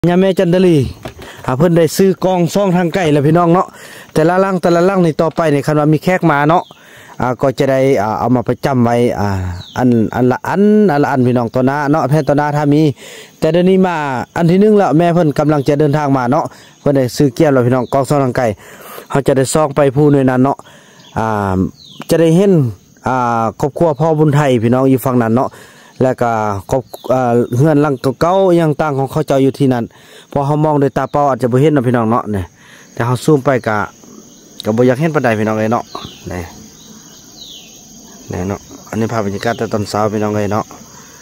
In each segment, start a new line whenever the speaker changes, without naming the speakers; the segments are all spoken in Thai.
ยาแม่จันทรีเพิ่นได้ซื้อกองซ่องทางไก่แล้วพี่น้องเนาะแต่ละลังในต่อไปในคันว่ามีแขกมาเนาะก็จะได้เอามาประจำไว้อันละอันพี่น้องตัวหน้าเนาะแพนตัวหน้าถ้ามีแต่เดี๋ยวนี้มาอันที่1แล้วแม่เพิ่นกำลังจะเดินทางมาเนาะเพิ่นได้ซื้อเกี้ยวแล้วพี่น้องกองซ่องทางไก่เขาจะได้ซ่องไปผู้หน่วยนั้นเนาะจะได้เห็นครอบครัวพ่อบุญไทยพี่น้องอยู่ฝั่งนั้นเนาะแล้วก็เฮือนหลังเก่าๆยังตั้งของเขาเจ้าอยู่ที่นั่นพอเขามองด้วยตาเปล่าอาจจะบ่เห็นนะพี่น้องเนาะเนี่ยแต่เขาซูมไปก็บ่อยากเห็นปานใดพี่น้องเลยเนาะนี่เนาะอันนี้ภาพบรรยากาศตอนเช้าพี่น้องเลยเนาะ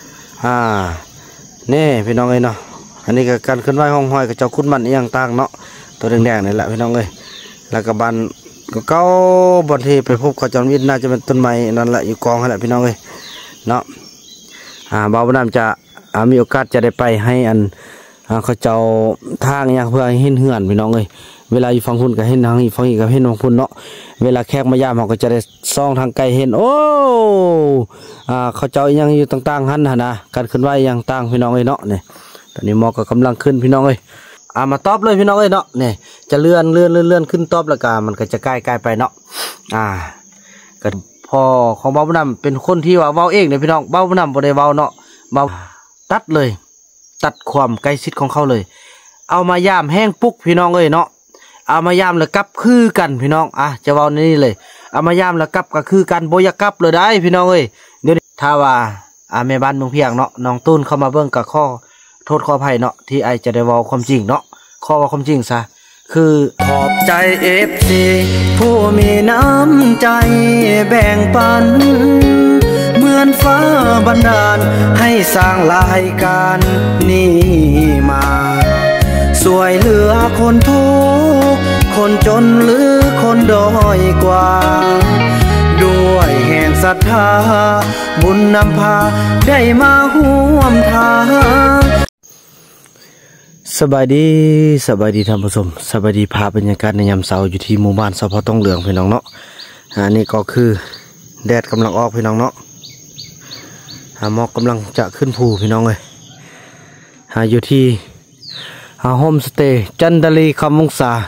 นี่พี่น้องเลยเนาะอันนี้ก็การขึ้นไหวห้องห้อยกับเจ้าคุณมันยังตั้งเนาะตัวแดงๆนี่แหละพี่น้องเลยแล้วก็บ้านเก่าบนที่ไปพบเขาจอมวิทย์น่าจะเป็นต้นไม้นั่นแหละอยู่กองนั่นแหละพี่น้องเลยเนาะบ่าวน้ำจะมีโอกาสจะได้ไปให้เขาเจ้าทางอย่างเพื่อเห็นเหือนพี่น้องเลยเวลาอยู่ฟังพุ่นก็เห็นทางอีฟังอีกก็เห็นฟังพุ่นเนาะเวลาแขกมายามเขาก็จะได้ซ่องทางไกลเห็นโอ้เขาเจ้ายังอยู่ต่างๆหันนะการขึ้นไหวยังต่างพี่น้องเลยเนาะเนี่ยตอนนี้หมอกก็กำลังขึ้นพี่น้องเลยมาตอบเลยพี่น้องเลยเนาะเนี่ยจะเลื่อนขึ้นตอบแล้วก็มันก็จะใกล้ไปเนาะก็พอของเบาบุญนำเป็นคนที่ว่าเบาเองเนี่ยพี่น้องเบาบุญนำบ่ได้เบาเนาะเบาตัดเลยตัดความใกล้ชิดของเขาเลยเอามายามแห้งปุ๊กพี่น้องเลยเนาะเอามายามแล้วกลับคือกันพี่น้องจะเบานี่เลยเอามายามแล้วกลับก็คือกันโบยกลับเลยได้พี่น้องเลยเดี๋ยวถ้าว่าแม่บ้านเมืองเพียงเนาะน้องตุ้นเข้ามาเบิ่งกับข้อโทษข้อภัยเนาะที่ไอจะได้เบาความจริงเนาะข้อว่าความจริงซะคือขอบใจFCผู้มีน้ำใจแบ่งปันเหมือนฟ้าบันดาลให้สร้างรายการนี้มาสวยเหลือคนทุกข์คนจนหรือคนด้อยกว่าด้วยแห่งศรัทธาบุญนำพาได้มาร่วมทางสบายดีท่านผู้ชมสบายดีภาพบรรยากาศในยามเช้าอยู่ที่หมู่บ้านสพต้องเหลืองพี่น้องเนาะนี่ก็คือแดดกำลังออกพี่น้องเนาะหมอกกำลังจะขึ้นภูพี่น้องเลยอยู่ที่โฮมสเตย์จันทรีคำวงศา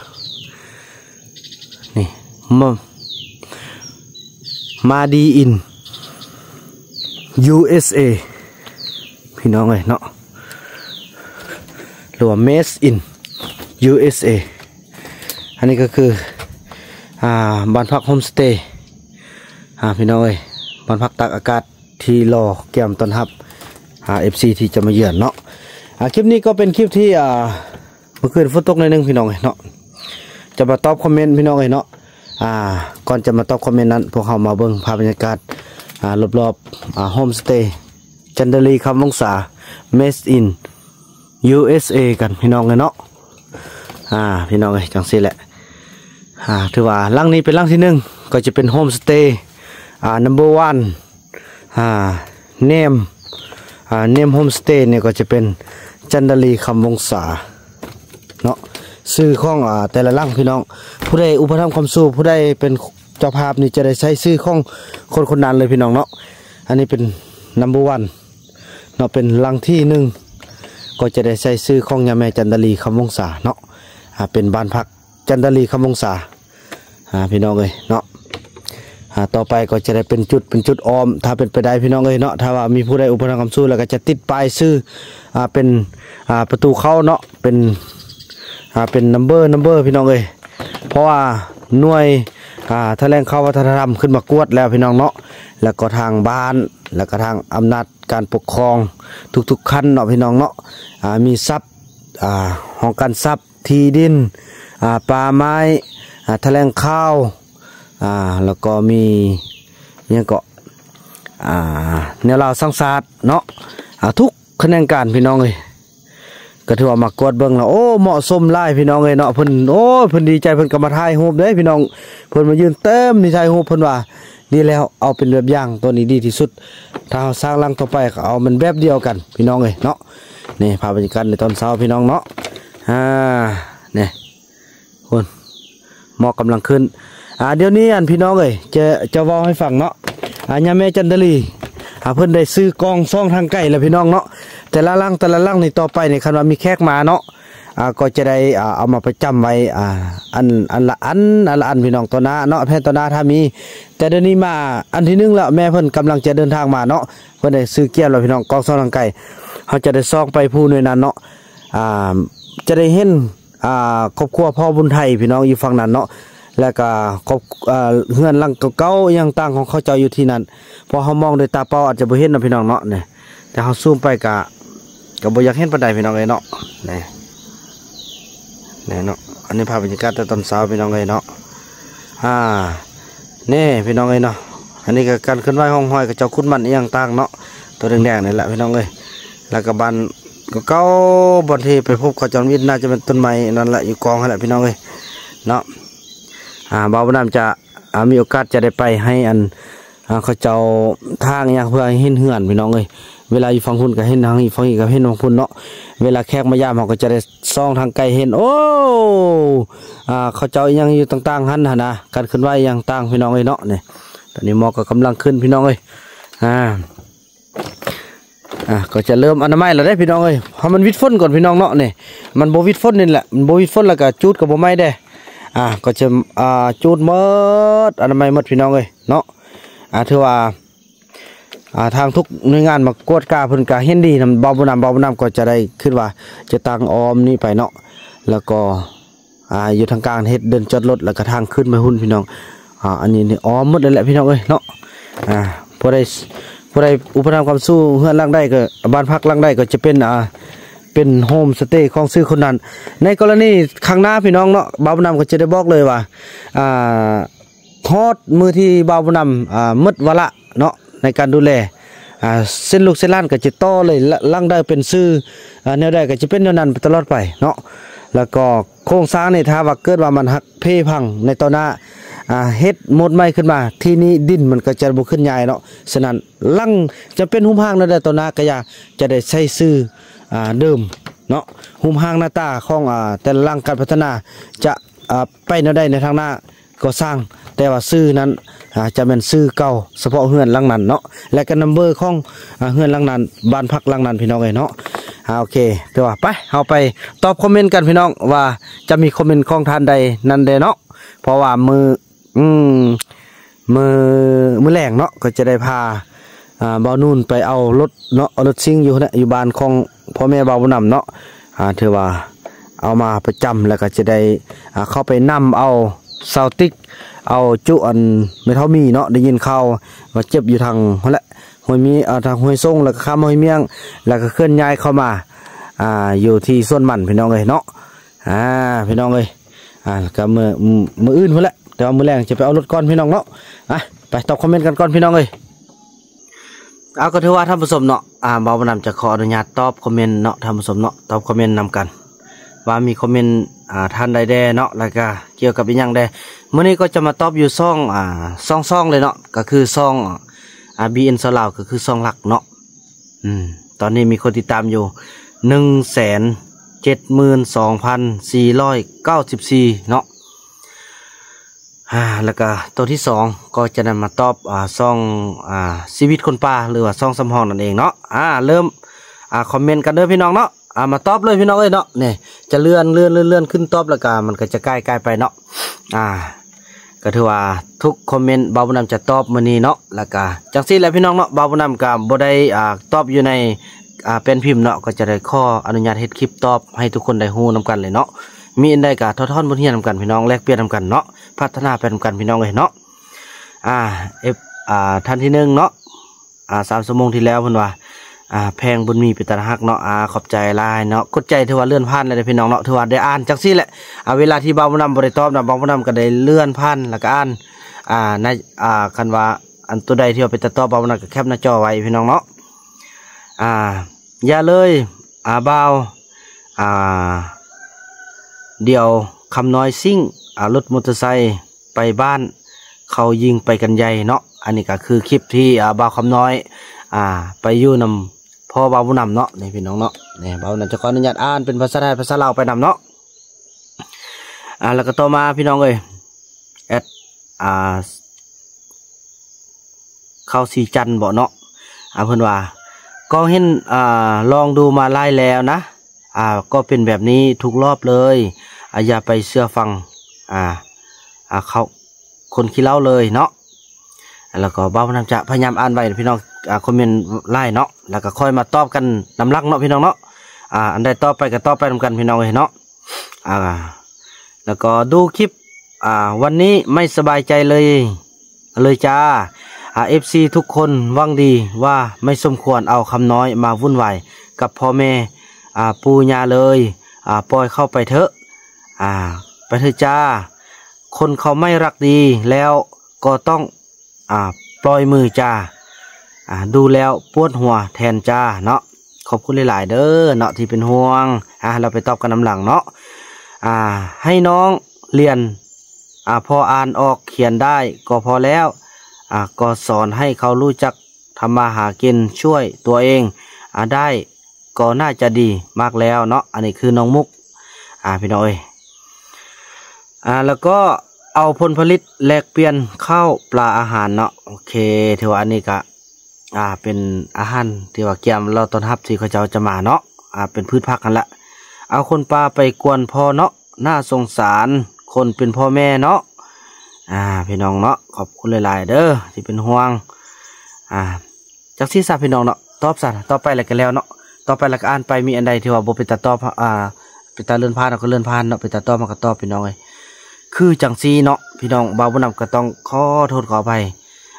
นี่มาดีอิน USA พี่น้องเลยเนาะหรือว่า Made in USA อันนี้ก็คือบ้านพักโฮมสเตย์พี่น้องเอ้ยบ้านพักตากอากาศที่รอแก้มต้อนรับFC ที่จะมาเยือนเนาะคลิปนี้ก็เป็นคลิปที่เมื่อคืนฝนตกหน่อยนึงพี่น้องเอ้ยเนาะจะมาตอบคอมเมนต์พี่น้องเอ้ยเนาะก่อนจะมาตอบคอมเมนต์นั้นพวกเขามาเบิ่งภาพบรรยากาศรอบโฮมสเตย์จันทรีคำวงศา Made in USA กันพี่น้องเลยเนาะพี่น้องเลยจังสิแหละถือว่าหลังนี้เป็นหลังที่1ก็จะเป็นโฮมสเตย์number 1เนมโฮมสเตย์เนี่ยก็จะเป็นจันทรีคำวงศาเนาะซื้อของแต่ละหลังพี่น้องผู้ใดอุปถัมภ์ความสู้ผู้ใดเป็นเจ้าภาพนี่จะได้ใช้ซื้อของคนนั้นเลยพี่น้องเนาะอันนี้เป็น number 1เนาะเป็นหลังที่1ก็จะได้ใช้ซื้อของยาแม่จันทรีคำวงศาเนาะเป็นบ้านพักจันทรีคำวงศาพี่น้องเลยเนาะต่อไปก็จะได้เป็นจุดออมถ้าเป็นไปได้พี่น้องเลยเนาะถ้าว่ามีผู้ใดอุปถัมภ์คำสู้แล้วก็จะติดป้ายซื้อเป็นประตูเข้าเนาะเป็นนัมเบอร์พี่น้องเลยเพราะว่าหน่วยแถลงข่าววัฒนธรรมขึ้นมากวดแล้วพี่น้องเนาะแล้วก็ทางบ้านแล้วก็ทางอำนาจการปกครองทุกขั้นเนาะพี่น้องเนาะมีทรัพย์ของการทรัพย์ที่ดินป่าไม้แถลงข่าวแล้วก็มีเนี่ยก็แนวเราสร้างศาสตร์เนาะทุกคะแนนการพี่น้องเลยก็ถือว่ามากวดเบิ้งแล้วโอ้เหมาะสมไล่พี่น้องเลยเนาะเพิ่นเพิ่นดีใจเพิ่นก็มาถ่ายรูปเด้พี่น้องเพิ่นมายืนเต็มนี่ถ่ายรูปเพิ่นว่าดีแล้วเอาเป็นแบบอย่างตัวนี้ดีที่สุดถ้าเราสร้างหลังต่อไปก็เอามันแบบเดียวกันพี่น้องเลยเนาะนี่ภาพบรรยากาศในตอนเช้าพี่น้องเนาะเนี่ยคนหมอกกำลังขึ้นเดี๋ยวนี้พี่น้องเลยจะเว้าให้ฟังเนาะยาแม่จันทรีเพิ่นได้ซื้อกองซ่องทางไก่แล้วพี่น้องเนาะแต่ละลังในต่อไปในคันว่ามีแขกมาเนาะก็จะได้เอามาประจำไว้อันละพี่น้องตัวหน้าเนาะแพนตัวหน้าถ้ามีแต่เดี๋ยวนี้มาอันที่1แล้วแม่เพิ่นกำลังจะเดินทางมาเนาะเพิ่นได้ซื้อเกี๊ยวแล้วพี่น้องกองซองทางไก่เขาจะได้ซองไปผู้หน่วยนั้นเนาะจะได้เห็นครอบครัวพ่อบุญไทยพี่น้องอยู่ฝั่งนั้นเนาะแล้วก็เฮือนหลังเก่าๆยังต่างของเขาเจ้าอยู่ที่นั่นพอเขามองด้วยตาเปล่าอาจจะบ่เห็นนะพี่น้องเนาะเนี่ยแต่เขาซูมไปก็บ่อยากเห็นปานใดพี่น้องเอ้ยเนาะนี่เนาะอันนี้ภาพบรรยากาศตอนเช้าพี่น้องเอ้ยเนาะนี่พี่น้องเอ้ยเนาะอันนี้ก็การเคลื่อนไหวห้องห้อยกับเจ้าคุณมันยังต่างเนาะตัวแดงๆนี่แหละพี่น้องเอ้ยแล้วก็บ้านเก่าบอนที่ไปพบเขาจอมวิทย์น่าจะเป็นต้นไม้นั่นแหละอยู่กองนั่นแหละพี่น้องเอ้ยเนาะบ่าวน้ำจะมีโอกาสจะได้ไปให้เขาเจ้าทางอย่างเพื่อให้เห็นเหือนพี่น้องเอ้ยเวลาอยู่ฝั่งพุ่นก็เห็นทางอีกฝั่งอีกก็เห็นฝั่งพุ่นเนาะเวลาแขกมายามเขาก็จะได้ซ่องทางไกลเห็นโอ้เขาเจ้ายังอยู่ต่างๆหันนะการขึ้นไหวอย่างต่างพี่น้องเอ้ยเนาะเนี่ยตอนนี้หมอกก็กำลังขึ้นพี่น้องเอ้ยก็จะเริ่มอนามัยแล้วได้พี่น้องเอ้ยเพราะมันวิดฝนก่อนพี่น้องเนาะเนี่ยมันโบวิดฝนนี่แหละมันโบวิดฝนแล้วก็จูดกับโบไม้ได้ก็จะจูดหมดอนามัยหมดพี่น้องเอ้ยเนาะถือว่าทางทุกหน่วยงานมากวดกาเพิ่นกาเห็นดีนำบ่าวบุญนำก็จะได้ขึ้นว่าจะตั้งออมนี่ไปเนาะแล้วก็อยู่ทางกลางเฮ็ดเดินจอดรถแล้วก็ทางขึ้นมาหุ่นพี่น้องอันนี้ออมหมดเลยแหละพี่น้องเอ้ยเนาะพอได้อุปถัมภ์ความสู้เฮือนล่างได้ก็บ้านพักล่างได้ก็จะเป็นโฮมสเตย์ของซื้อคนนั้นในกรณีข้างหน้าพี่น้องเนาะบ่าวบุญนำก็จะได้บอกเลยว่าทอดมือที่บ่าวบุญนำมืดวะละเนาะในการดูแลเส้นลูกเส้นล้านก็จะต่อเลยล่างได้เป็นซื้อแนวได้ก็จะเป็นแนวนั้นตลอดไปเนาะแล้วก็โครงสร้างในถ้าว่าเกิดว่ามันหักเพพังในตอนหน้าเฮ็ดหมดไม้ขึ้นมาที่นี้ดินมันก็จะบุขึ้นใหญ่เนาะฉะนั้นลังจะเป็นหุ้มห้างนั่นแหละตอนหน้าก็จะได้ใช้ซื้อเดิมเนาะหุ้มห้างหน้าตาของแต่ละลังการพัฒนาจะไปแนวได้ในทางหน้าก็สร้างแต่ว่าซื้อนั้นจะเป็นซื้อเก่าเฉพาะเฮือนหลังนั้นเนาะและก็นัมเบอร์ของเฮือนหลังนั้นบ้านพักหลังนั้นพี่น้องเอ้ยเนาะโอเคเดี๋ยวไปเอาไปตอบคอมเมนต์กันพี่น้องว่าจะมีคอมเมนต์ของท่านใดนั่นเด้เนาะเพราะว่ามือแรงเนาะก็จะได้พาบ่าวนุ่นไปเอารถเนาะรถซิ่งอยู่เนี่ยอยู่บ้านของพ่อแม่บ่าวบุญนำเนาะถือว่าเอามาประจำแล้วก็จะได้เข้าไปนำเอาเสาติ๊กเอาจุอันไม่เท่ามีเนาะได้ยินข่าวว่าเจ็บอยู่ทางนั่นแหละห้วยมีทางห้วยส่งแล้วก็ข้ามห้วยเมียงแล้วก็เคลื่อนย้ายเข้ามาอยู่ที่ส่วนมันพี่น้องเลยเนาะพี่น้องเลยก็มืออื่นเพื่อแหละแต่ว่ามือแรงจะไปเอารถก้อนพี่น้องเนาะไปตอบคอมเมนต์กันก่อนพี่น้องเลยเอาก็ถือว่าท่านผู้ชมเนาะบ่าวบุญนำจะขออนุญาตตอบคอมเมนต์เนาะท่านผู้ชมเนาะตอบคอมเมนต์นำกันว่ามีคอมเมนต์ท่านใดแดเนาะแล้วก็เกี่ยวกับอีกอย่างใดเมื่อนี้ก็จะมาตอบอยู่ซ่องเลยเนาะก็คือซ่องBN สลาวก็คือซ่องหลักเนาะตอนนี้มีคนติดตามอยู่172,494เนาะแล้วก็ตัวที่2ก็จะนำมาตอบซ่องชีวิตคนป่าหรือว่าซ่องสำห้องนั่นเองเนาะเริ่มคอมเมนต์กันเด้อพี่น้องเนาะมาตอบเลยพี่น้องเอ้ยเนาะเนี่ยจะเลื่อนขึ้นตอบแล้วก็มันก็จะใกล้ไปเนาะก็ถือว่าทุกคอมเมนต์บ่าวบุญนำจะตอบมื้อนี้เนาะแล้วก็จังซี่แหละพี่น้องเนาะบ่าวบุญนำก็บ่ได้ตอบอยู่ในเป็นพิมพ์เนาะก็จะได้ขออนุญาตเฮ็ดคลิปตอบให้ทุกคนได้ฮู้นำกันเลยเนาะมีอันใดก็ทอดบทเรียนนำกันพี่น้องแลกเปลี่ยนนำกันเนาะพัฒนาไปนำกันพี่น้องเลยเนาะท่านที่1เนาะ3 ชั่วโมงที่แล้วเพิ่นว่าแพงบุญมีเป็นตาหักเนาะขอบใจลายเนาะกดใจถือว่าเลื่อนผ่านเลยพี่น้องเนาะถือว่าได้อ่านจังซี่แหละเวลาที่บ่าวบุญนำบ่ได้ตอบนะบ่าวบุญนำก็ได้เลื่อนผ่านแล้วก็อ่านในคันว่าอันตัวใดที่เอาไปตัดต่อบ่าวบุญนำก็แคปหน้าจอไว้พี่น้องเนาะอย่าเลยบ่าวเดี๋ยวคำน้อยซิ่งรถมอเตอร์ไซค์ไปบ้านเขายิงไปกันใหญ่เนาะอันนี้ก็คือคลิปที่บ่าวคำน้อยไปอยู่นำพ่อบ่าวบุญนำเนาะนี่พี่น้องเนาะนี่บ่าวนั่นจะขออนุญาตอ่านเป็นภาษาไทยภาษาลาวไปนำเนาะแล้วก็ต่อมาพี่น้องเอ้ยเข้าสีจันบ่เนาะเพิ่นว่าก็เห็นลองดูมาไล่แล้วนะก็เป็นแบบนี้ทุกรอบเลยอย่าไปเชื่อฟังเขาคนขี้เล่าเลยเนาะแล้วก็เบ้าน้ำจะพยายามอ่านไว้พี่น้องคอมเมนต์ไล่เนาะแล้วก็ค่อยมาตอบกันนำลักเนาะพี่น้องเนาะอันใดตอบไปก็ตอบไปนำกันพี่น้องเนาะแล้วก็ดูคลิปวันนี้ไม่สบายใจเลยจ้าFC ทุกคนหวังดีว่าไม่สมควรเอาคำน้อยมาวุ่นวายกับพ่อแม่ปู่ย่าเลยปล่อยเข้าไปเถอะไปเถอะจ้าคนเขาไม่รักดีแล้วก็ต้องปล่อยมือจ้าดูแล้วปวดหัวแทนจ้าเนาะขอบคุณหลายๆเด้อเนาะที่เป็นห่วงเราไปตอบกันน้ำหลังเนาะให้น้องเรียนพออ่านออกเขียนได้ก็พอแล้วก็สอนให้เขารู้จักทำมาหากินช่วยตัวเองได้ก็น่าจะดีมากแล้วเนาะอันนี้คือน้องมุกพี่น้อยแล้วก็เอาผลผลิตแลกเปลี่ยนข้าวปลาอาหารเนาะโอเคถือว่าอันนี้ก็เป็นอาหารที่ว่าเกี่ยมเราต้อนรับที่เขาเจ้าจะมาเนาะเป็นพืชผักกันละเอาคนปลาไปกวนพ่อเนาะน่าสงสารคนเป็นพ่อแม่เนาะพี่น้องเนาะขอบคุณหลายๆเด้อที่เป็นห่วงจากที่ทราบพี่น้องเนาะตอบสั่นต่อไปอะไรกันแล้วเนาะต่อไปแล้วก็อ่านไปมีอันใดที่ว่าบ่เป็นตาตอบเป็นตาเลื่อนผ่านก็เลื่อนผ่านเนาะเป็นตาตอบมันก็ตอบพี่น้องเลยคือจังซีเนาะพี่น้องบ่าวบุญนำก็ต้องขอโทษขออภัย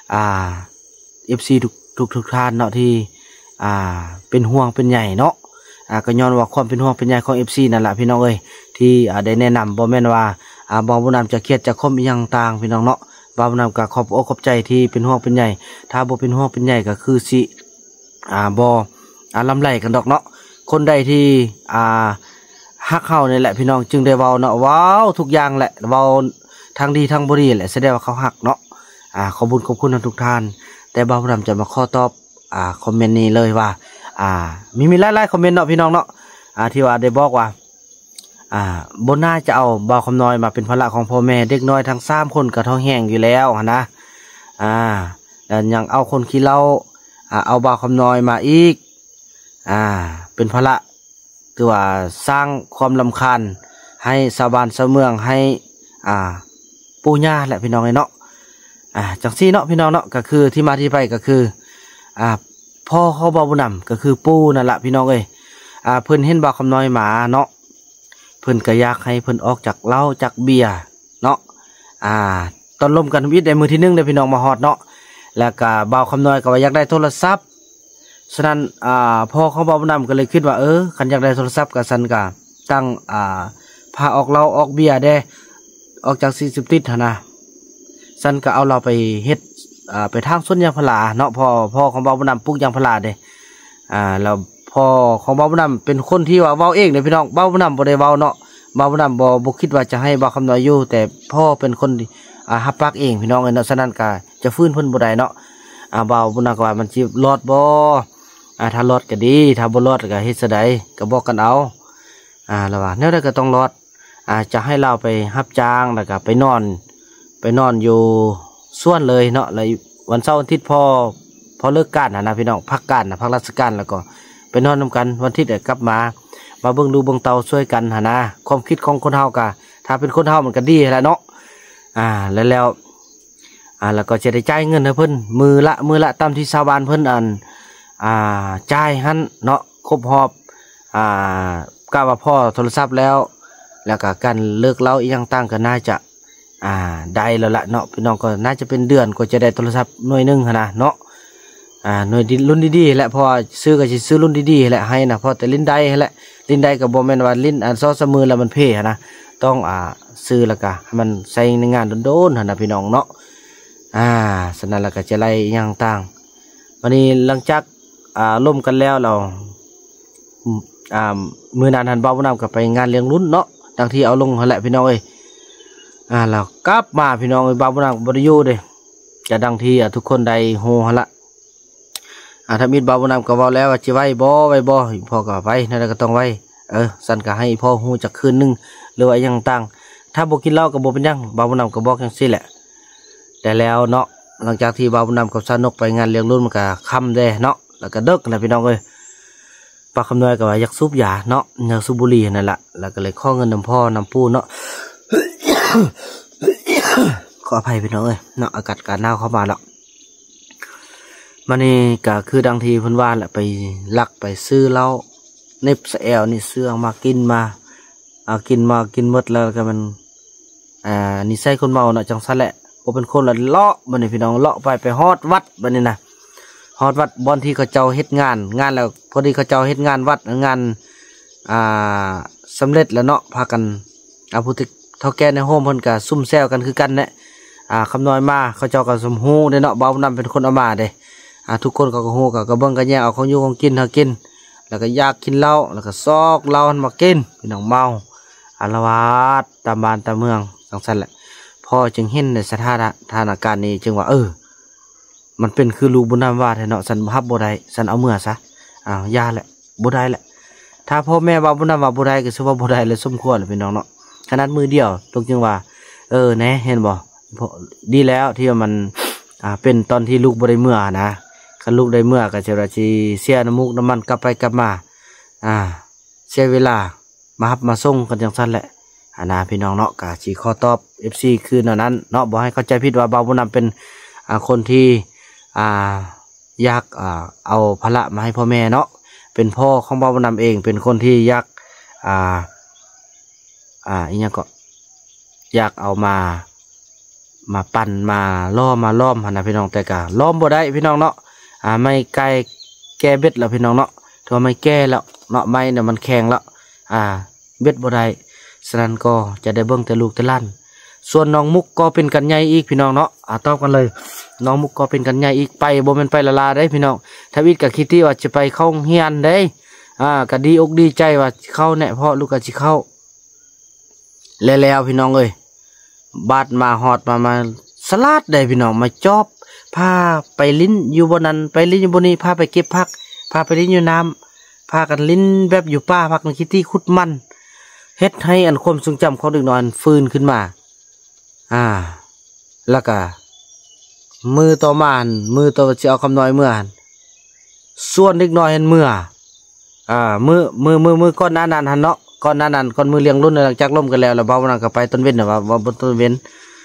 FC ทุกท่านเนาะที่เป็นห่วงเป็นใหญ่เนาะก็ย้อนว่าความเป็นห่วงเป็นใยของ FC นั่นแหละพี่น้องเอ้ยที่ได้แนะนำบ่แม่นว่าบ่าวบุญนำจะเครียดจะคมอีหยังต่างพี่น้องเนาะบ่าวบุญนำก็ขอบอกขอบใจที่เป็นห่วงเป็นใยถ้าบ่เป็นห่วงเป็นใยก็คือสิบ่ลำไรกันดอกเนาะคนใดที่ฮักเฮานี่แหละพี่น้องจึงได้เว้าเนาะว้าวทุกอย่างแหละเว้าทางดีทางบ่ดีแหละแสดงว่าเขาฮักเนาะขอบคุณทุกท่านแต่บ่าวบุญนำจะมาข้อตอบคอมเมนต์นี้เลยว่ามีหลายคอมเมนต์เนาะพี่น้องเนาะที่ว่าได้บอกว่าบนหน้าจะเอาบ่าวคำน้อยมาเป็นภาระของพ่อแม่เด็กน้อยทั้ง3คนก็ท้องแห้งอยู่แล้วนะแล้วยังเอาคนขี้เหล้าเอาบ่าวคำน้อยมาอีกเป็นภาระคือว่าสร้างความรำคาญให้ชาวบ้านชาวเมืองให้ปู่ย่าแหละพี่น้องเนาะจังซี่เนาะพี่น้องเนาะก็คือที่มาที่ไปก็คือพ่อเขาบ่าวบุญนำก็คือปู่นั่นแหละพี่น้องเอ้ยเพิ่นเห็นบ่าวคำน้อยหมาเนาะเพิ่นก็อยากให้เพิ่นออกจากเหล้าจากเบียร์เนาะตอนล้มกันวิทย์ในมือที่1ได้พี่น้องมาฮอดเนาะแล้วก็บ่าวคำน้อยก็ว่าอยากได้โทรศัพท์ฉะนั้นพ่อเขาบ่าวบุญนำก็เลยคิดว่าคันอยากได้โทรศัพท์ก็ซั่นก็ตั้งพาออกเหล้าออกเบียร์ได้ออกจาก40ติดนะซั่นก็เอาเราไปเฮ็ดไปทางสวนยางพาราเนาะพ่อของบ่าวบุญนำปลูกยางพาราเด้แล้วพ่อของบ่าวบุญนำเป็นคนที่ว่าเว้าเองเด้พี่น้องบ่าวบุญนำบ่ได้เว้าเนาะบ่าวบุญนำบ่คิดว่าจะให้บ่าวคำน้อยอยู่แต่พ่อเป็นคนรับปากเองพี่น้องเนาะฉะนั้นก็จะฟื้นเพิ่นบ่ได้เนาะบ่าวบุญนำก็ว่ามันสิรอดบ่ถ้ารอดก็ดีถ้าบ่รอดก็เฮ็ดซะใดก็บอกกันเอาแล้วว่าแนวใดก็ต้องรอดจะให้เราไปรับจ้างแล้วก็ไปนอนอยู่ส่วนเลยเนาะแล้ววันเสาร์อาทิตย์พอเลิกการนะพี่น้องพักการพักราชการแล้วก็ไปนอนนำกันวันอาทิตย์กลับมาเบิ่งดูเบิ่งเตาช่วยกันนะความคิดของคนเฮาก็ถ้าเป็นคนเฮามันก็ดีแหละเนาะแล้วก็จะได้จ่ายเงินให้เพิ่นมือละตามที่ชาวบ้านเพิ่นจ่ายหั่นเนาะครบหอบกะว่าพ่อโทรศัพท์แล้วก็การเลิกเล่าอีหยังต่างก็น่าจะได้แล้วละเนาะพี่น้องก็น่าจะเป็นเดือนก็จะได้โทรศัพท์หน่วยนึงนะเนาะหน่วยรุ่นดีๆแหละพอซื้อก็สิซื้อรุ่นดีๆแหละให้นะพอแต่ลิ้นได้แหละลิ้นได้ก็บ่แม่นว่าลิ้นซ้อสมือแล้วมันเพ่นะต้องซื้อแล้วก็ให้มันใส่ในงานโดนๆนะพี่น้องเนาะฉะนั้นแล้วก็จะไล่อีหยังต่างวันนี้หลังจากล่มกันแล้วเรามื้อนั้นหันบ่าวบุญนำก็ไปงานเลี้ยงรุ่นเนาะดังที่เอาลงหั่นแหละพี่น้องเอ้ยแล้วกลับมาพี่น้องบ่าวบุญนำบ่ได้อยู่เด้จะดังที่ทุกคนได้โฮหั่นละถ้ามีบ่าวบุญนำก็เว้าแล้วว่าสิไว้บ่พ่อก็ไว้นั่นก็ต้องไว้สั่นก็ให้พ่อฮู้จักคืนนึงหรือว่าอย่างต่างถ้าบ่กินเหล้าก็บ่เป็นหยังบ่าวบุญนำก็บอกจังซี่แหละแต่แล้วเนาะหลังจากที่บ่าวบุญนำกับสาวนกไปงานเลี้ยงรุ่นมันก็ค่ำแด้เนาะแล้วก็ดึกนะพี่น้องเอ้ยปากคำน้อยก็ว่าอยากสูบยาเนาะอยากสูบบุหรี่นั่นแหละแล้วก็เลยขอเงินนำพ่อนำปู่เนาะ ขออภัยพี่น้องเอ้ยเนาะอากาศการหนาวเข้ามาแล้วมันนี่ก็คือดังทีเพิ่นว่าแหละไปลักไปซื้อเหล้าเน็บสะแอลนี่ซื้อมากินมากินหมดแล้วก็มันนิสัยคนเมาเนาะจังซั่นแหละบ่เป็นคนละเลาะบัดนี้พี่น้องเลาะไปฮอดวัดบัดนี้นะฮอดวัดบ่อนที่เขาเจ้าเฮ็ดงานแล้วพอดีเขาเจ้าเฮ็ดงานวัดงานสำเร็จแล้วเนาะพากันผู้ที่เฒ่าแก่ในโฮมเพิ่นก็ซุ่มแซวกันคือกันแหละคำน้อยมาเขาเจ้าก็สมฮู้เด้เนาะเบานำเป็นคนเอามาเด้ทุกคนก็ฮู้ก็เบิ่งก็แย่เอาของอยู่ของกินเฮากินแล้วก็อยากกินเหล้าแล้วก็ซอกเหล้ามากินพี่น้องเมาอาละวาดตามบ้านตามเมืองจังซั่นแหละพ่อจึงเห็นในสถานการณ์นี้จึงว่ามันเป็นคือลูกบุญนำว่าแท้เนาะสันฮับบ่ได้สันเอาเมื่อซะยาแหละบ่ได้แหละถ้าพ่อแม่ว่าบุญนำว่าบ่ได้ก็สิว่าบ่ได้เลยสมควรเลยพี่น้องเนาะขนาดมือเดียวลูกจึงว่าแหน่เห็นบ่ดีแล้วที่ว่ามันเป็นตอนที่ลูกบ่ได้เมื่อนะคันลูกได้เมื่อก็จะสิเสียน้ำมูกน้ำมันกลับไปกลับมาเสียเวลามารับมาส่งกันจังซั่นแหละพี่น้องเนาะก็สิขอตอบ FC คือนั้นเนาะบ่ให้เข้าใจผิดว่าบ่าวบุญนำเป็นคนที่อยากเอาภาระมาให้พ่อแม่เนาะเป็นพ่อของบ่าวบุญนำเองเป็นคนที่อยากอีหยังก็อยากเอามาปั่นมาล้อมหั่นน่ะพี่น้องแต่ก็ล้อมบ่ได้พี่น้องเนาะไม่ไกลแก้เบ็ดแล้วพี่น้องเนาะถ้าไม่แก้แล้วเนาะไม้เนี่ยมันแข็งแล้วเบ็ดบ่ได้ฉะนั้นก็จะได้เบิ่งแต่ลูกแต่หลานส่วนน้องมุกก็เป็นกันใหญ่อีกพี่น้องเนาะตอบกันเลยน้องมุกก็เป็นกันใหญ่อีกไปบ่แม่นไปละลาได้พี่น้องทวิตก็คิดที่ว่าจะไปเข้าเฮียนได้ก็ดีอกดีใจว่าเข้าแน่เพราะลูกก็สิเข้าแล้วพี่น้องเอ้ยบาดมาฮอดมาสลัดได้พี่น้องมาจอบพาไปลิ้นอยู่บนนั้นไปลิ้นอยู่บนนี้พาไปเก็บผักพาไปลิ้นอยู่น้ำพากันลิ้นแบบอยู่ป่าพักในคิดที่ขุดมันเฮ็ดให้อันความทรงจำของเด็กน้อยฟื้นขึ้นมาแล้วก็มือต่อจะเอาคำน้อยเมื่อส่วนเด็กน้อยเห็นเมื่อมือก้อนนั้นหันเนาะก้อนนั้นก้อนมือเลี้ยงรุ่นหลังจากล้มกันแล้วเบาหนักก็ไปต้นเว้นว่าบนต้นเว้น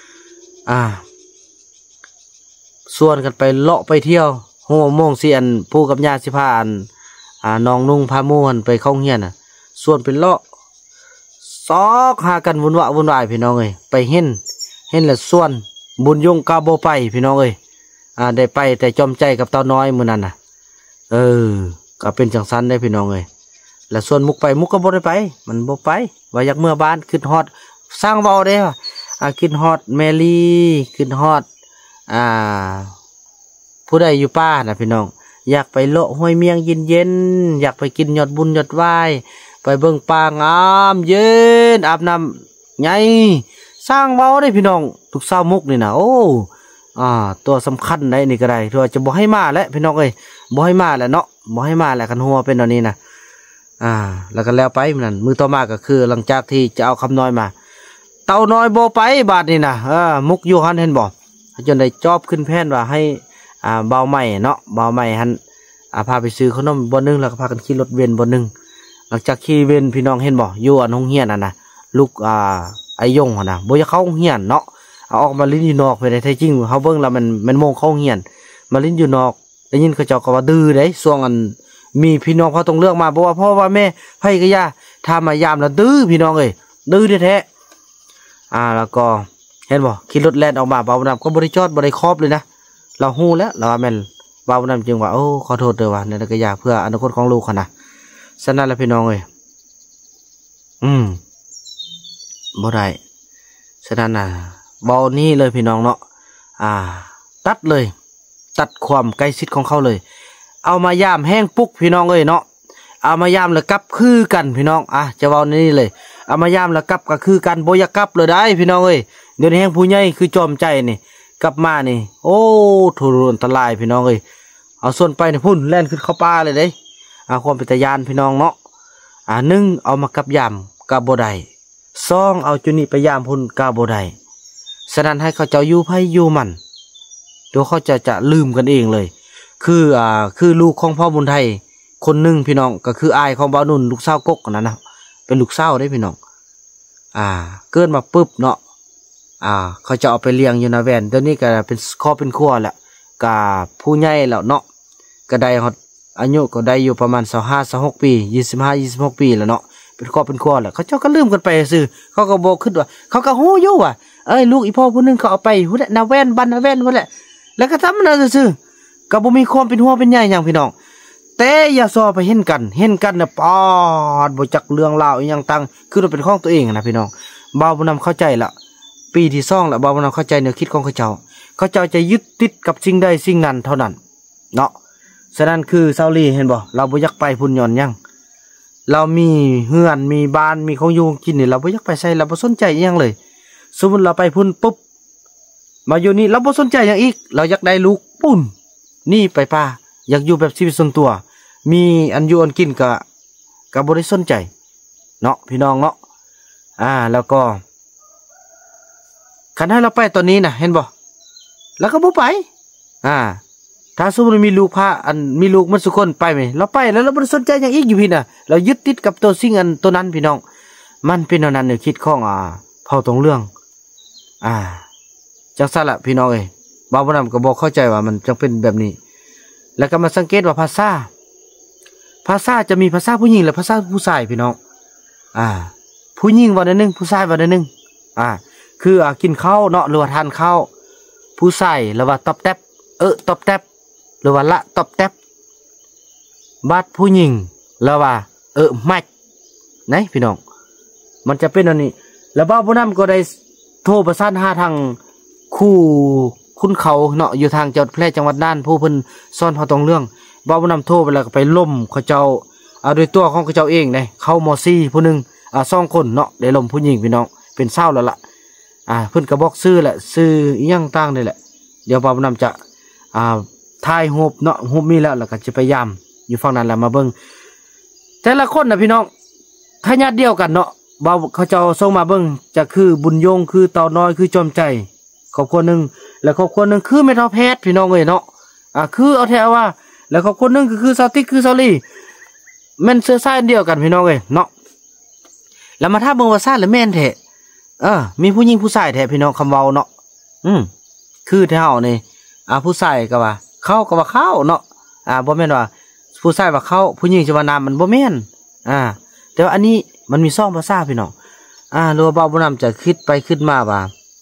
ส่วนกันไปเลาะไปเที่ยวหัวโมงเสียนผู้กับญาติสิพาน้องนุ่งพามู่ไปเข้าเฮียนส่วนเป็นเลาะซอกหากันวุ่นวายพี่น้องเอ้ยไปเห็นแล้วส่วนบุญยงกาโบไปพี่น้องเอ้ยได้ไปแต่จอมใจกับเต้าน้อยมื้อนั้นน่ะก็เป็นจังซันได้พี่น้องเอ้ยแล้วส่วนมุกก็บ่ได้ไปมันบ่ไปว่าอยากเมื่อบ้านขึ้นฮอดสร้างเว้าได้ขึ้นฮอดแมรี่ขึ้นฮอดผู้ใดอยู่ป้านะพี่น้องอยากไปเลาะห้วยเมียงเย็นอยากไปกินยอดบุญยอดไหว้ไปเบิ่งป่างามเย็นอาบน้ำใหญ่สร้างเว้าได้พี่น้องทุกเช้ามุกนี่นะตัวสำคัญได้นี่ก็ได้ตัวจะบ่ให้มาแล้วพี่น้องเอ้ยบ่ให้มาแล้วเนาะบ่ให้มาแล้วคันหัวเป็นตอนนี้นะแล้วก็แล้วไปนั่นมือต่อมาก็คือหลังจากที่จะเอาคำน้อยมาเต่าน้อยบ่ไปบาดนี่นะมุกอยู่หันเห็นบ่จนได้จอบขึ้นแผ่นว่าให้เบาใหม่เนาะเบาใหม่หันพาไปซื้อขนมบ่นึงแล้วก็พากันขี่รถเวนบ่นึงหลังจากขี่เวนพี่น้องเห็นบ่อยู่อันห้องเฮียนนะลูกไอยงนะบ่อยากเข้าห้องเฮียนเนาะเอาออกมาลิ้นอยู่นอกไปได้แท้จริงเฮาเบิ่งแล้วมันโมงเข้าเฮียนมาลิ้นอยู่นอกได้ยินเขาเจ้าก็ว่าดื้อได้ช่วงอันมีพี่น้องเขาต้องเลือกมาบอกว่าพ่อว่าแม่ไผก็ย่าถ้ามายามแล้วดื้อพี่น้องเอ้ยดื้อแท้แล้วก็เห็นบ่ขี่รถแล่นออกมาบ่าวนำก็บ่ได้จอดบ่ได้ครอบเลยนะเราฮู้แล้วเราว่าแม่นบ่าวนำจึงว่าขอโทษเด้อว่าเนี่ยก็อย่าเพื่ออนาคตของลูกเขานะฉะนั้นแล้วพี่น้องเอ้ยบ่ได้ฉะนั้นน่ะเบานี้เลยพี่น้องเนาะตัดเลยตัดความใกล้ชิดของเขาเลยเอามายามแห้งปุ๊กพี่น้องเอ้ยเนาะเอามายามแล้วกลับคือกันพี่น้องจะเบานี้เลยเอามายามแล้วกลับก็คือกันบ่อยากกลับเลยได้พี่น้องเอ้ยเดี๋ยวนี้แห้งผู้ใหญ่คือจอมใจนี่กลับมานี่ทุรนตรายพี่น้องเอ้ยเอาส่วนไปนี่พุ่นแล่นขึ้นเข้าป่าเลยเด้ความเป็นตายานพี่น้องเนาะหนึ่งเอามากับยามกับบ่ได้สองเอาจุนี่ไปยามพุ่นกับบ่ได้ฉะนั้นให้เขาเจ้าอยู่ไผอยู่มันตัวเขาจะลืมกันเองเลยคือลูกของพ่อบุญไทยคนหนึ่งพี่น้องก็คืออายของบ่าวนุ่นลูกสาวกกนั่นนะเป็นลูกสาวได้พี่น้องเกิดมาปุ๊บเนาะเขาจะเอาไปเลี้ยงอยู่นะแวนตัวนี้ก็เป็นครอบเป็นครัวแหละกับผู้ใหญ่แล้วเนาะก็ได้อายุก็ได้อยู่ประมาณ25-26 ปี25-26 ปีแล้วเนาะเป็นครอบเป็นครัวแหละเขาเจ้าก็ลืมกันไปซื่อเขาก็บอกขึ้นว่าเขาก็ฮู้อยู่ว่าลูกอีพ่อผู้นึงเขาเอาไปฮู้แหละนาแวนบ้านนาแวนฮู้แหละแล้วก็ทำนั่นซื่อก็บ่มีความเป็นหัวเป็นใหญ่หยังพี่น้องแต่อย่าซอไปเห็นกันน่ะปอดบ่จักเรื่องราวอีหยังตั้งคือมันเป็นของตัวเองนะพี่น้องบ่าวบ่นำเข้าใจละปีที่2แล้วบ่าวบ่นำเข้าใจแนวคิดของเขาเจ้าจะยึดติดกับสิ่งใดสิ่งนั้นเท่านั้นเนาะฉะนั้นคือเซาลีเห็นบ่เราบ่อยากไปพุ่นย้อนหยังเรามีเฮือนมีบ้านมีของอยู่กินนี่เราบ่อยากไปใส่เราบ่สนใจอีหยังเลยสมมุติเราไปพุ่นปุ๊บมาอยู่นี่เราบ่สนใจหยังอีกเราอยากได้ลูกปุ่นนี่ไปป่าอยากอยู่แบบชีวิตส่วนตัวมีอันอยู่อันกินก็บ่ได้สนใจเนาะพี่น้องเนาะแล้วก็คันให้เราไปตอนนี้นะเห็นบ่แล้วก็บ่ไปถ้าสมมุติมีลูกมีลูกมันสุคนไปไหมเราไปแล้วเราบ่ได้สนใจอย่างอีกอยู่พี่น่ะเรายึดติดกับตัวสิ่งอันตัวนั้นพี่น้องมันเป็นอันนั้นเนี่ยคิดของเผาตรงเรื่องจังซั่นล่ะพี่น้องเอ้ยบ่าวบ่นำก็บ่เข้าใจว่ามันจังเป็นแบบนี้แล้วก็มาสังเกตว่าภาษาจะมีภาษาผู้หญิงและภาษาผู้ชายพี่น้องผู้หญิงว่านึงผู้ชายว่านึงคือกินข้าวเนาะหรือว่าทานข้าวผู้ชายหรือว่าตอบแตบตอบแตบหรือว่าละตอบแตบบัดผู้หญิงแล้วว่ามัดไหนพี่น้องมันจะเป็นอันนี้แล้วบ่าวบ่นำก็ได้โทรประสานหาทางคุณเขาเนาะอยู่ทางจังหวัดแพร่จังหวัดน่านผู้เพิ่นซ่อนเผาตรงเรื่องบ่าวบ่นำโทรไปแล้วก็ไปล่มเขาเจ้าโดยตัวของเขาเจ้าเองได้เข้าม.4ผู้นึง2 คนเนาะได้ล่มผู้หญิงพี่น้องเป็นเศร้าแล้วล่ะเพิ่นก็บอกซื้อแหละซื้ออีหยังต่างนี่แหละเดี๋ยวบ่าวบ่นำจะถ่ายรูปเนาะรูปมีแล้วก็จะพยายามอยู่ฝั่งนั้นแหละมาเบิ่งแต่ละคนน่ะพี่น้องถ้าญาติเดียวกันเนาะบ่าวเขาเจ้าส่งมาเบิ่งจะคือบุญยงคือเต่าน้อยคือจอมใจครอบครัวนึงแล้วครอบครัวนึงคือแม่ทัพแพทย์พี่น้องเอ้ยเนาะคือเอาแท้ว่าแล้วครอบครัวนึงก็คือซาติกคือซาลีแม่นเสื้อสายเดียวกันพี่น้องเอ้ยเนาะแล้วมาถ้าเบิ่งว่าซ่าหรือแม่นแท้มีผู้หญิงผู้ชายแท้พี่น้องคำเว้าเนาะคือแท้เฮานี่ผู้ชายก็ว่าเขาก็ว่าเขาเนาะบ่แม่นว่าผู้ชายว่าเขาผู้หญิงสิว่านามมันบ่แม่นแต่ว่าอันนี้มันมี2ภาษาพี่น้องหรือว่าบ่าวบ่นำจะคิดไปคิดมาว่า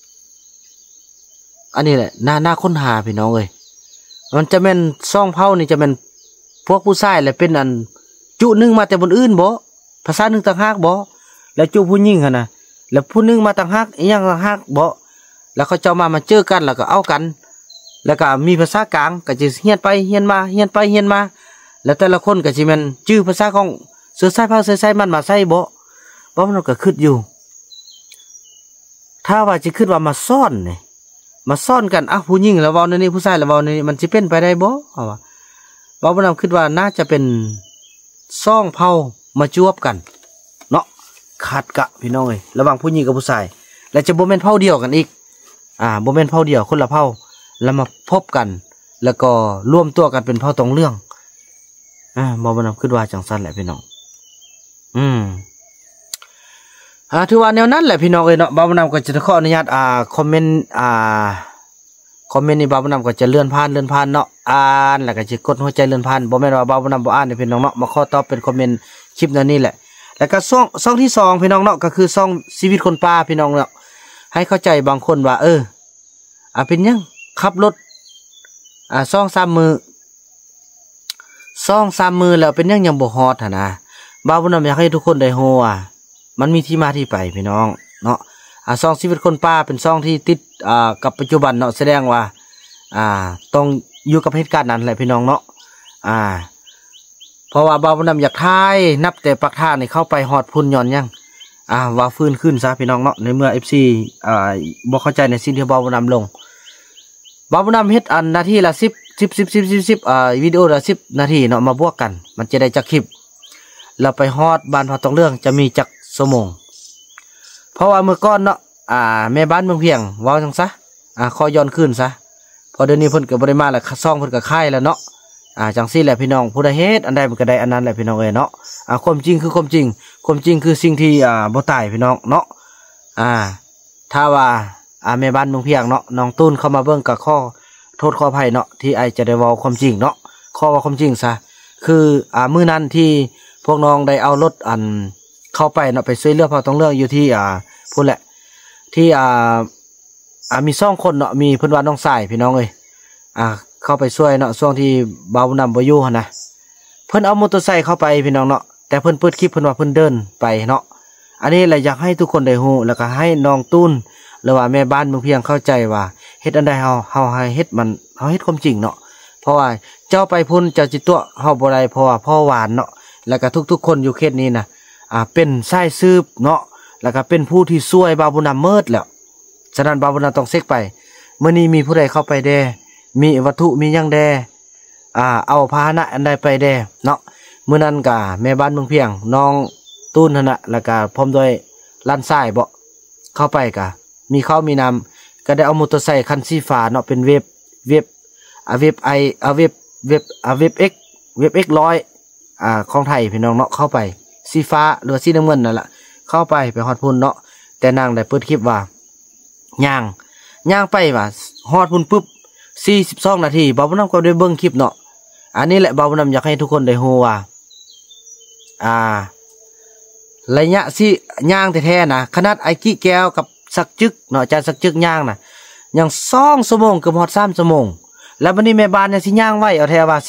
อันนี้แหละน่าค้นหาพี่น้องเอ้ยมันจะเป็น2เผ่านี่จะเป็นพวกผู้ชายและเป็นอันจุนึงมาแต่บนอื่นบ่ภาษานึงต่างหากบ่แล้วจุผู้หญิงหั่นน่ะแล้วผู้นึงมาต่างหากอีหยังต่างหากบ่แล้วเขาเจ้ามาเจอกันแล้วก็เอากันแล้วก็มีภาษากลางก็จะเฮียนไปเฮียนมาเฮียนไปเฮียนมาแล้วแต่ละคนก็สิแม่นชื่อภาษาของเสื้อสายเผ่าเสื้อสายมันมาใส่บ่มันก็คิดอยู่ถ้าว่าสิคิดว่ามาซ่อนนี่มาซ่อนกันผู้หญิงแล้วเว้าในนี้ผู้ชายแล้วเว้าในนี้มันสิเป็นไปได้บ่ว่าบ่นำคิดว่าน่าจะเป็น2เผ่ามาจวบกันเนาะขาดกะพี่น้องเอ้ยระหว่างผู้หญิงกับผู้ชายและจะบ่แม่นเผ่าเดียวกันอีกบ่แม่นเผ่าเดียวคนละเผ่าแล้วมาพบกันแล้วก็ร่วมตัวกันเป็นเผ่าตรงเรื่องบ่นำคิดว่าจังซั่นแหละพี่น้องถือว่าแนวนั้นแหละพี่น้องเอ้ยเนาะบ่าวนำก็จะขออนุญาตคอมเมนต์นี่บ่าวนำก็จะเลื่อนผ่านเนาะแล้วก็จะกดหัวใจเลื่อนผ่านบ่แม่นว่าบ่าวนำบ่อ่านพี่น้องเนาะมาขอตอบเป็นคอมเมนต์คลิปนั้นนี่แหละแล้วก็ช่องที่2พี่น้องเนาะก็คือช่องชีวิตคนป่าพี่น้องเนาะให้เข้าใจบางคนว่าเป็นยังขับรถ2-3 มื้อแล้วเป็นยังบ่ฮอดหั่นนะบ่าวนำอยากให้ทุกคนได้ฮู้มันมีที่มาที่ไปพี่น้องเนาะช่องชีวิตคนป่าเป็นช่องที่ติดกับปัจจุบันเนาะแสดงว่าต้องอยู่กับเหตุการณ์นั้นแหละพี่น้องเนาะเพราะว่าบ่าวนำอยากทายนับแต่ปักท่านี่เข้าไปฮอดพุ่นย้อนยังว่าฟื้นขึ้นซะพี่น้องเนาะในเมื่อ FC บ่เข้าใจในสิ่งที่บ่าวนำลงบ่าวนำเฮ็ดอันนาทีละ10วิดีโอละ10 นาทีเนาะมาบวกกันมันจะได้จักคลิปเราไปฮอดบ้านพอตรงเรื่องจะมีจักชั่วโมงเพราะว่าเมื่อก่อนเนาะแม่บ้านเมืองเพียงว้าวจังซะขอย้อนขึ้นซะพอเดี๋ยวนี้เพิ่นก็บ่ได้มาแล้วซ่องเพิ่นก็ค่ายแล้วเนาะจังซี่แหละพี่น้องผู้ใดเฮ็ดอันใดมันก็ได้อันนั้นแหละพี่น้องเอ้ยเนาะความจริงคือความจริงคือสิ่งที่บ่ตายพี่น้องเนาะถ้าว่าแม่บ้านเมืองเพียงเนาะน้องตุ้นเข้ามาเบิ่งกับข้อโทษขออภัยเนาะที่ไอจะได้เว้าความจริงเนาะข้อว่าความจริงซะคือมื้อนั้นที่พวกน้องได้เอารถเข้าไปเนาะไปช่วยเหลือพอต้องเรื่องอยู่ที่พูดแหละที่มี2คนเนาะมีเพิ่นว่าน้องสายพี่น้องเอ้ยเข้าไปช่วยเนาะช่วงที่บ่าวนำบ่อยู่หั่นนะเพิ่นเอามอเตอร์ไซค์เข้าไปพี่น้องเนาะแต่เพิ่นเปิดคลิปเพิ่นว่าเพิ่นเดินไปเนาะอันนี้แหละอยากให้ทุกคนได้ฮู้แล้วก็ให้น้องตุ้นหรือว่าแม่บ้านเมืองเพียงเข้าใจว่าเฮ็ดอันใดเฮาให้เฮ็ดมันเฮาเฮ็ดความจริงเนาะเพราะว่าเจ้าไปพุ่นเจ้าจิตตัวเฮาบ่ได้เพราะว่าพ่อหวานเนาะแล้วก็ทุกๆคนอยู่เขตนี้นะเป็นสายสืบเนาะแล้วก็เป็นผู้ที่ช่วยบ่าวบุญนำเมิดแล้วฉะนั้นบ่าวบุญนำต้องเซ็กไปมื้อนี้มีผู้ใดเข้าไปแด่มีวัตถุมีหยังแด่เอาพาหนะอันใดไปแด่เนาะมื้อนั้นก็แม่บ้านเมืองเพียงน้องตูนนั่นน่ะแล้วก็พร้อมด้วยล้านทรายบ่เข้าไปก็มีข้าวมีน้ำก็ได้เอามอเตอร์ไซค์คันสีฟ้าเนาะเป็นเว็บ100ของไทยพี่น้องเนาะเข้าไปสีฟ้าหรือสีน้ำเงินนั่นแหละเข้าไปฮอดพุ่นเนาะแต่นางได้เปิดคลิปว่าย่างไปว่าฮอดพุ่นปุ๊บ42นาทีบ่าวบุญนำก็ได้เบิ่งคลิปเนาะอันนี้แหละบ่าวบุญนำอยากให้ทุกคนได้ฮู้ว่าระยะสิย่างแท้ๆนะขนาดไอ้กี้แก้วกับสักจึกเนาะอาจารย์สักจึกย่างน่ะยัง2ชั่วโมงเกือบฮอด3ชั่วโมงแล้ววันนี้แม่บ้านเนี่ยสิย่างไว้เอาแท้ว่า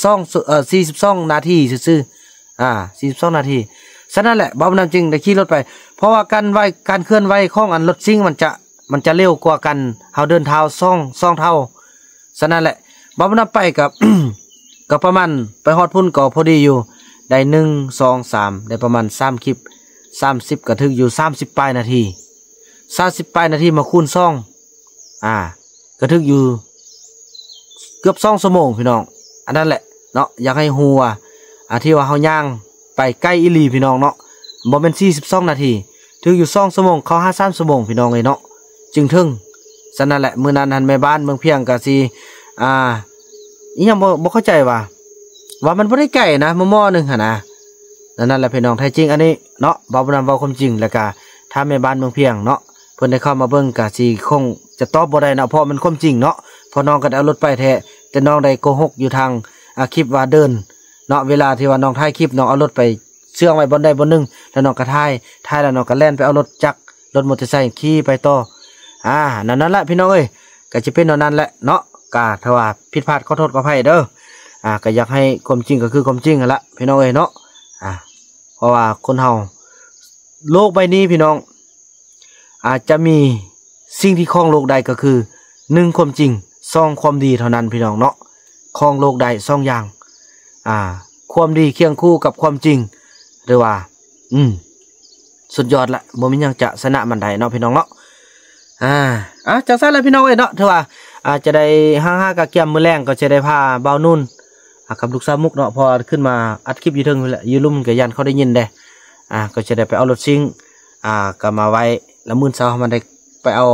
42นาทีซื่อ42นาทีฉะนั้นแหละบ่าวบุญนำจึงได้ขี่รถไปเพราะว่าการเคลื่อนไหวของรถซิ่งมันจะเร็วกว่ากันเฮาเดินเท้า2เท่าฉะนั้นแหละบ่าวบุญนำไปกับ ก็ประมาณไปฮอดพุ่นก็พอดีอยู่ได้1 2 3ได้ประมาณ3คลิป30ก็ถึงอยู่30ปลายนาที30ปลายนาทีมาคูณก็ถึงอยู่เกือบ2ชั่วโมงพี่น้องอันนั้นแหละเนาะอยากให้ฮู้ว่าที่ว่าเฮาย่างไปใกล้อีหลีพี่น้องเนาะบ่แม่น42นาทีถึงอยู่2ชั่วโมงเข้า53ชั่วโมงพี่น้องเลยเนาะจึงถึงฉะนั้นแหละมื้อนั้นแม่บ้านเมืองเพียงก็สิอีหยังบ่เข้าใจว่ามันบ่ได้ไกลนะมอนึงหั่นนะนั่นแหละพี่น้องแท้จริงอันนี้เนาะบ่าวบุญนำเว้าความจริงแล้วก็ถ้าแม่บ้านเมืองเพียงเนาะเพิ่นได้เข้ามาเบิ่งก็สิคงจะตอบบ่ได้เนาะเพราะมันความจริงเนาะพอน้องก็ได้เอารถไปแท้แต่น้องได้โกหกอยู่ทางคลิปว่าเดินเนาะเวลาที่ว่าน้องถ่ายคลิปน้องเอารถไปเชื่องไว้บนใดบนหนึ่งแล้วน้องก็ถ่ายแล้วน้องก็แล่นไปเอารถจักรรถมอเตอร์ไซค์ขี่ไปต่อนั่นแหละพี่น้องเอ้ยก็จะเป็นนั้นแหละเนาะก็ถ้าว่าผิดพลาดขอโทษขออภัยเด้อก็อยากให้ความจริงก็คือความจริงนั่นแหละพี่น้องเอ้ยเนาะเพราะว่าคนเฮาโลกใบนี้พี่น้องอาจจะมีสิ่งที่ครองโลกใดก็คือ1ความจริง2ความดีเท่านั้นพี่น้องเนาะครองโลกใด2อย่างความดีเคียงคู่กับความจริงหรือว่าสุดยอดละบ่มีหยังจะชนะมันได้เนาะพี่น้องเนาะจังซั่นแหละพี่น้องเอ้ยเนาะถือว่าจะได้5กับเกี่ยมมื้อแรงก็จะได้พาเบานุ่นกับลูกสาวมุกเนาะพอขึ้นมาอัดคลิปอยู่เทิงนั่นแหละอยู่ลุ่มก็ยันเขาได้ยินได้ก็จะได้ไปเอารถซิ่งก็มาไว้แล้วมื้อเช้ามันได้ไปเอา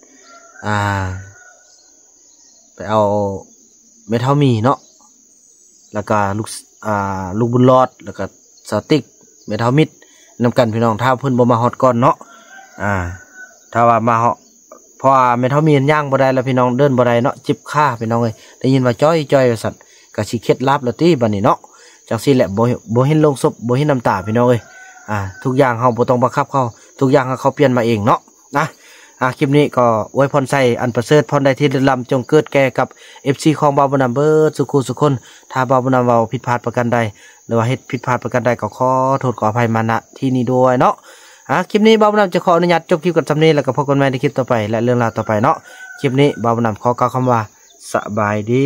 เมทัลมีเนาะแล้วก็ลูกบุญรอดแล้วก็สติ๊กเมทัลมิดนำกันพี่น้องถ้าเพิ่นบ่มาฮอดก่อนเนาะถ้าว่ามาฮอดเพราะว่าเมทัลมีย่างบ่ได้แล้วพี่น้องเดินบ่ได้เนาะจิบค่าพี่น้องเอ้ยได้ยินว่าจ้อยว่าซั่นก็สิเคล็ดลับแล้วติบัดนี้เนาะจังซี่แหละบ่เห็นลงศพบ่เห็นน้ำตาพี่น้องเอ้ยทุกอย่างเฮาบ่ต้องบังคับเขาทุกอย่างเขาเปลี่ยนมาเองเนาะคลิปนี้ก็อวยพรใส่อันประเสริฐพรใดที่ลำจงเกิดแก่กับ FC ของบ่าวบุญนำเบิดสุคนถ้าบ่าวบุญนำเว้าผิดพลาดประการใดหรือว่าเฮ็ดผิดพลาดประการใดก็ขอโทษขออภัยมาณที่นี้ด้วยเนาะคลิปนี้บ่าวบุญนำจะขออนุญาตจบคลิปกันซำนี้แล้วก็พบกันใหม่ในคลิปต่อไปและเรื่องราวต่อไปเนาะคลิปนี้บ่าวบุญนำขอกล่าวคำว่าสบายดี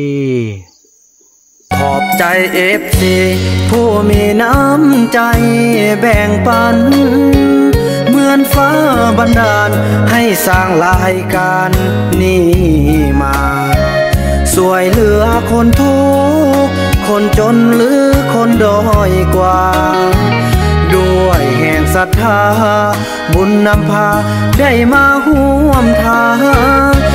ขอบใจ FC ผู้มีน้ำใจแบ่งปันเหมือนฟ้าบันดาลให้สร้างรายการนี้มาช่วยเหลือคนทุกข์คนจนหรือคนด้อยกว่าด้วยแห่งศรัทธาบุญนำพาได้มาร่วมทาง